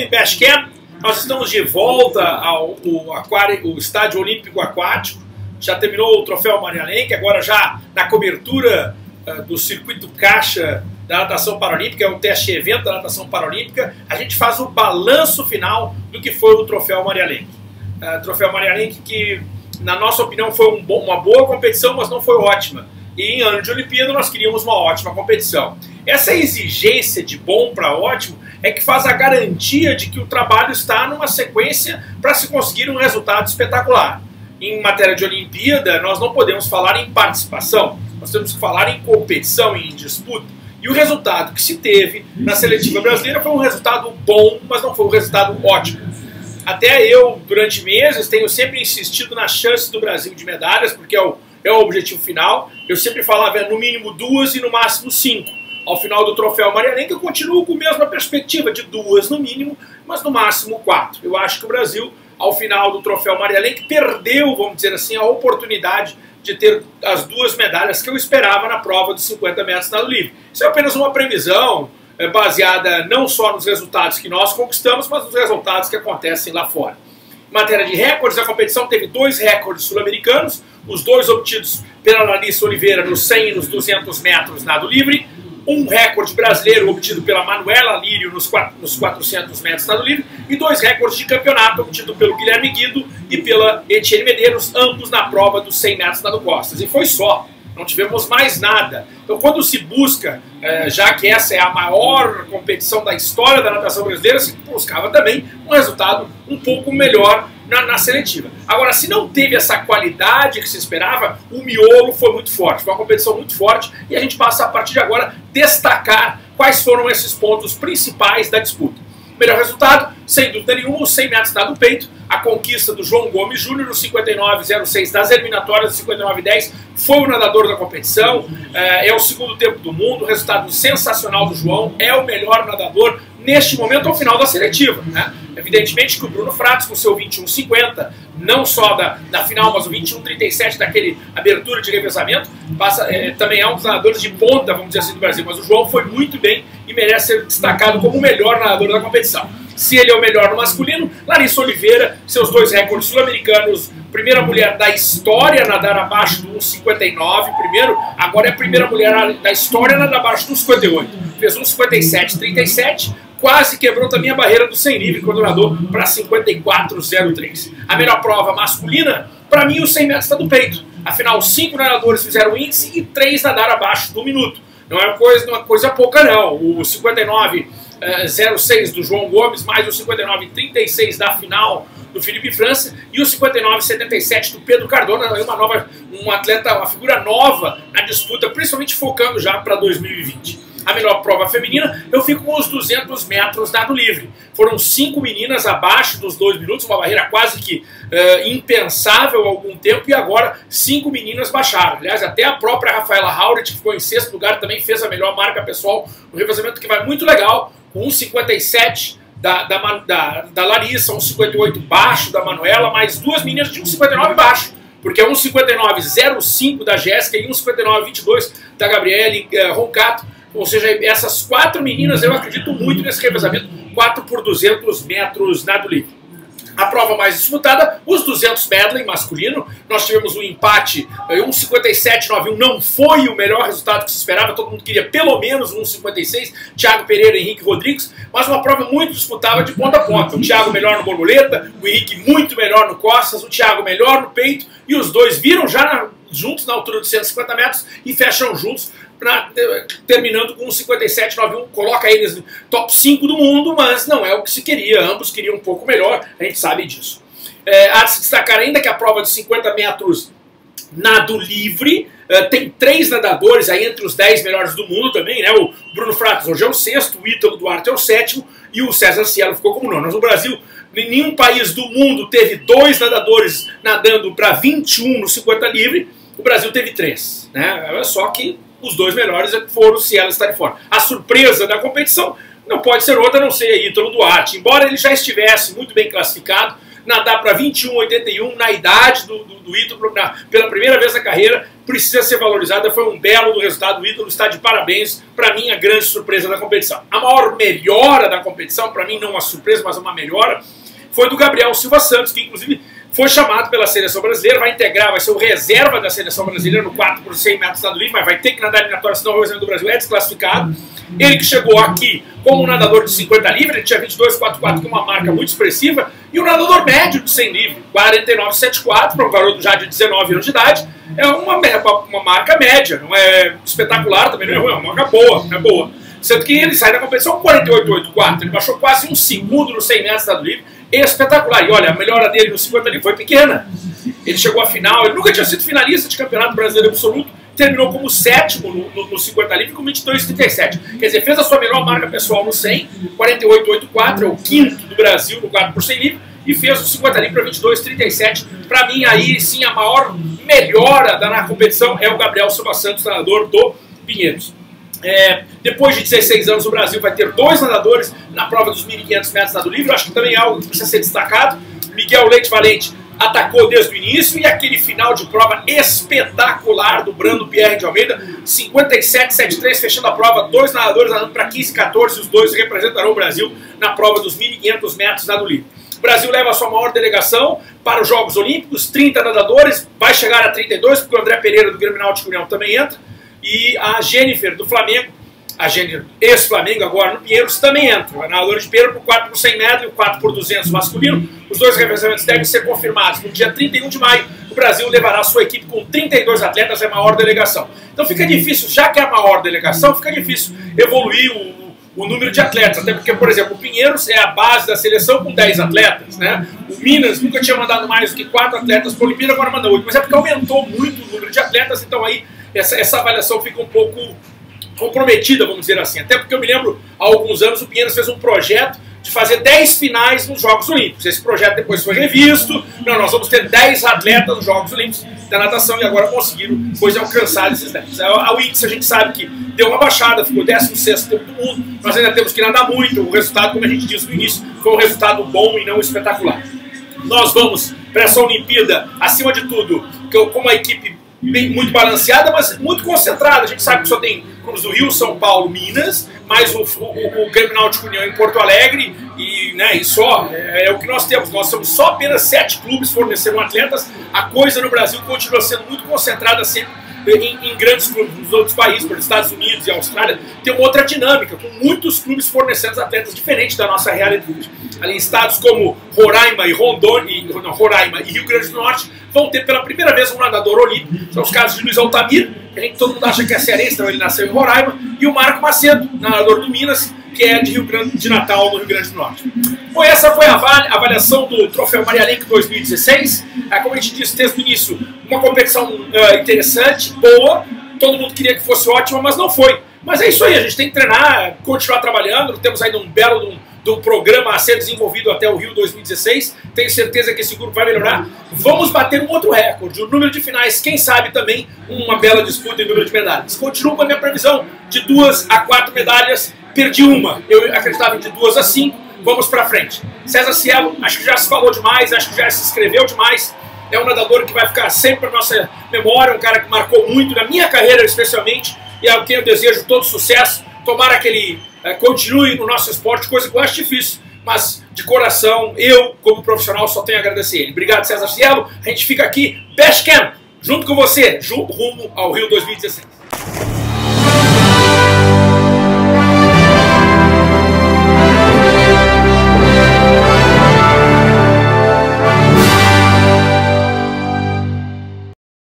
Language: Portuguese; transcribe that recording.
Swimming Bash Camp. Nós estamos de volta ao o Estádio Olímpico Aquático. Já terminou o Troféu Maria Lenk, agora já na cobertura do circuito caixa da natação paralímpica, é o teste evento da natação paralímpica. A gente faz o balanço final do que foi o Troféu Maria Lenk. Troféu Maria Lenk que, na nossa opinião, foi uma boa competição, mas não foi ótima. E em ano de Olimpíada nós queríamos uma ótima competição. Essa exigência de bom para ótimo é que faz a garantia de que o trabalho está numa sequência para se conseguir um resultado espetacular. Em matéria de Olimpíada, nós não podemos falar em participação, nós temos que falar em competição e em disputa. E o resultado que se teve na seletiva brasileira foi um resultado bom, mas não foi um resultado ótimo. Até eu, durante meses, tenho sempre insistido na chance do Brasil de medalhas, porque é o objetivo final. Eu sempre falava no mínimo 2 e no máximo 5. Ao final do Troféu Maria Lenk, eu continuo com a mesma perspectiva de 2 no mínimo, mas no máximo 4. Eu acho que o Brasil, ao final do Troféu Maria Lenk, perdeu, vamos dizer assim, a oportunidade de ter as 2 medalhas que eu esperava na prova dos 50 metros nado livre. Isso é apenas uma previsão baseada não só nos resultados que nós conquistamos, mas nos resultados que acontecem lá fora. Em matéria de recordes, a competição teve 2 recordes sul-americanos, os 2 obtidos pela Larissa Oliveira nos 100 e nos 200 metros nado livre, um recorde brasileiro obtido pela Manuela Lírio nos 400 metros nado livre e 2 recordes de campeonato obtidos pelo Guilherme Guido e pela Etienne Medeiros, ambos na prova dos 100 metros nado costas. E foi só, não tivemos mais nada. Então quando se busca, já que essa é a maior competição da história da natação brasileira, se buscava também um resultado um pouco melhor na seletiva. Agora, se não teve essa qualidade que se esperava, o miolo foi muito forte, foi uma competição muito forte e a gente passa a partir de agora destacar quais foram esses pontos principais da disputa. O melhor resultado, sem dúvida nenhuma, os 100 metros nado peito, a conquista do João Gomes Júnior, no 59,06 das eliminatórias do 59,10, foi o nadador da competição, é o segundo tempo do mundo, resultado sensacional do João, é o melhor nadador neste momento ao final da seletiva, né? Evidentemente que o Bruno Fratos, com seu 21,50, não só da final, mas o 21,37 daquele abertura de revezamento, também é um dos nadadores de ponta, vamos dizer assim, do Brasil. Mas o João foi muito bem e merece ser destacado como o melhor nadador da competição. Se ele é o melhor no masculino, Larissa Oliveira, seus 2 recordes sul-americanos, primeira mulher da história a nadar abaixo do 1,59, primeiro, agora é a primeira mulher da história a nadar abaixo do 1,58. Fez 1,57,37, quase quebrou também a barreira do 100 livre quando nadou para 54,03. A melhor prova masculina, para mim, o 100 metros nado peito. Afinal, 5 nadadores fizeram índice e 3 nadaram abaixo do minuto. Não é uma coisa pouca, não. O 59,06 do João Gomes, mais o 59,36 da final do Felipe França e o 59,77 do Pedro Cardona, um atleta, uma figura nova na disputa, principalmente focando já para 2020. A melhor prova feminina, eu fico com os 200 metros nado livre. Foram 5 meninas abaixo dos 2 minutos, uma barreira quase que impensável há algum tempo, e agora 5 meninas baixaram. Aliás, até a própria Rafaela Hauret, que ficou em 6º lugar, também fez a melhor marca pessoal, um revezamento que vai muito legal, com 1,57 da Larissa, 1,58 baixo da Manuela, mais 2 meninas de 1,59 baixo, porque é 1,59,05 da Jéssica e 1,59,22 da Gabriele Roncato. Ou seja, essas 4 meninas, eu acredito muito nesse revezamento, 4 por 200 metros nado livre. A prova mais disputada, os 200 medley masculino, nós tivemos um empate, 1,57,91 não foi o melhor resultado que se esperava, todo mundo queria pelo menos 1,56, Thiago Pereira e Henrique Rodrigues, mas uma prova muito disputável de ponta a ponta. O Thiago melhor no borboleta, o Henrique muito melhor no costas, o Thiago melhor no peito, e os dois viram já juntos na altura de 150 metros e fecham juntos, terminando com um 57,91, coloca eles no top 5 do mundo, mas não é o que se queria, ambos queriam um pouco melhor, a gente sabe disso. Há de se destacar ainda que a prova de 50 metros nado livre tem 3 nadadores aí entre os 10 melhores do mundo também, né? O Bruno Fratos hoje é o 6º, o Ítalo Duarte é o 7º e o César Cielo ficou como 9º. Mas no Brasil, nenhum país do mundo teve 2 nadadores nadando para 21 no 50 livre, o Brasil teve 3, né? Só que os 2 melhores foram se ela estarem fora. A surpresa da competição não pode ser outra a não ser Ítalo Duarte. Embora ele já estivesse muito bem classificado, nadar para 21,81 na idade do Ítalo, pela primeira vez na carreira, precisa ser valorizada. Foi um belo do resultado, o Ítalo está de parabéns, para mim a grande surpresa da competição. A maior melhora da competição, para mim não uma surpresa, mas uma melhora, foi do Gabriel Silva Santos, que inclusive foi chamado pela seleção brasileira, vai integrar, vai ser o reserva da seleção brasileira no 4 por 100 metros nado livre, mas vai ter que nadar eliminatória, senão o reserva do Brasil é desclassificado. Ele que chegou aqui como um nadador de 50 livre, ele tinha 22,44, que é uma marca muito expressiva, e o nadador médio de 100 livre, 49,74, para um garoto já de 19 anos de idade, é uma marca média, não é espetacular, também não é ruim, é uma marca boa, é boa. Sendo que ele sai da competição com 48,84, ele baixou quase um segundo no 100 metros nado livre, espetacular. E olha, a melhora dele no 50 livre foi pequena. Ele chegou à final, ele nunca tinha sido finalista de campeonato brasileiro absoluto, terminou como sétimo no 50 livre com 22,37. Quer dizer, fez a sua melhor marca pessoal no 100, 48,84, é o quinto do Brasil no 4 por 100 livre, e fez o 50 livre para 22,37. Para mim, aí sim, a maior melhora na competição é o Gabriel Silva Santos, nadador do Pinheiros. Depois de 16 anos, o Brasil vai ter 2 nadadores na prova dos 1.500 metros nado livre. Eu acho que também é algo que precisa ser destacado. Miguel Leite Valente atacou desde o início, e aquele final de prova espetacular do Brando Pierre de Almeida, 57,73, fechando a prova, 2 nadadores nadando para 15,14, os 2 representarão o Brasil na prova dos 1.500 metros nado livre. O Brasil leva a sua maior delegação para os Jogos Olímpicos, 30 nadadores, vai chegar a 32, porque o André Pereira do Grêmio Náutico União também entra, e a Jennifer do Flamengo, a Jennifer ex-Flamengo agora no Pinheiros, também entra. A nadadora de Pinheiro para o 4 por 100 metros e o 4 por 200 masculino. Os 2 revezamentos devem ser confirmados. No dia 31 de maio, o Brasil levará a sua equipe com 32 atletas, é a maior delegação. Então fica difícil, já que é a maior delegação, fica difícil evoluir o número de atletas. Até porque, por exemplo, o Pinheiros é a base da seleção com 10 atletas, né? O Minas nunca tinha mandado mais do que 4 atletas por Olimpíada, agora manda 8. Mas é porque aumentou muito o número de atletas, então aí essa avaliação fica um pouco comprometida, vamos dizer assim. Até porque eu me lembro, há alguns anos, o Pinheiros fez um projeto de fazer 10 finais nos Jogos Olímpicos. Esse projeto depois foi revisto. Não, nós vamos ter 10 atletas nos Jogos Olímpicos da natação, e agora conseguiram, pois alcançar esses 10. A índice a gente sabe que deu uma baixada, ficou 16º tempo do mundo. Nós ainda temos que nadar muito. O resultado, como a gente disse no início, foi um resultado bom e não espetacular. Nós vamos para essa Olimpíada, acima de tudo, com uma equipe muito balanceada, mas muito concentrada. A gente sabe que só tem clubes do Rio, São Paulo, Minas, mais o Grêmio Náutico União em Porto Alegre, e só é o que nós temos. Nós somos só apenas 7 clubes fornecendo atletas. A coisa no Brasil continua sendo muito concentrada sempre em grandes clubes. Nos outros países, por Estados Unidos e Austrália, tem uma outra dinâmica, com muitos clubes fornecendo atletas diferentes da nossa realidade. Ali em estados como Roraima e Roraima e Rio Grande do Norte vão ter pela primeira vez um nadador olímpico. São os casos de Luiz Altamir, que todo mundo acha que é cearense, então ele nasceu em Roraima, e o Marco Macedo, nadador do Minas, que é de Natal, no Rio Grande do Norte. Bom, essa foi a avaliação do Troféu Maria Lenk 2016. Como a gente disse desde o início, uma competição interessante, boa. Todo mundo queria que fosse ótima, mas não foi. Mas é isso aí, a gente tem que treinar, continuar trabalhando. Temos ainda um belo do programa a ser desenvolvido até o Rio 2016. Tenho certeza que esse grupo vai melhorar. Vamos bater um outro recorde, o número de finais, quem sabe também uma bela disputa em número de medalhas. Continuo com a minha previsão de 2 a 4 medalhas. Perdi uma, eu acreditava de 2 a 5, vamos pra frente. César Cielo, acho que já se falou demais, acho que já se escreveu demais. É um nadador que vai ficar sempre na nossa memória, um cara que marcou muito, na minha carreira especialmente, e a quem eu desejo todo sucesso. Tomara que ele continue no nosso esporte, coisa que eu acho difícil, mas de coração, eu, como profissional, só tenho a agradecer ele. Obrigado, César Cielo. A gente fica aqui, Best Camp, junto com você, rumo ao Rio 2016.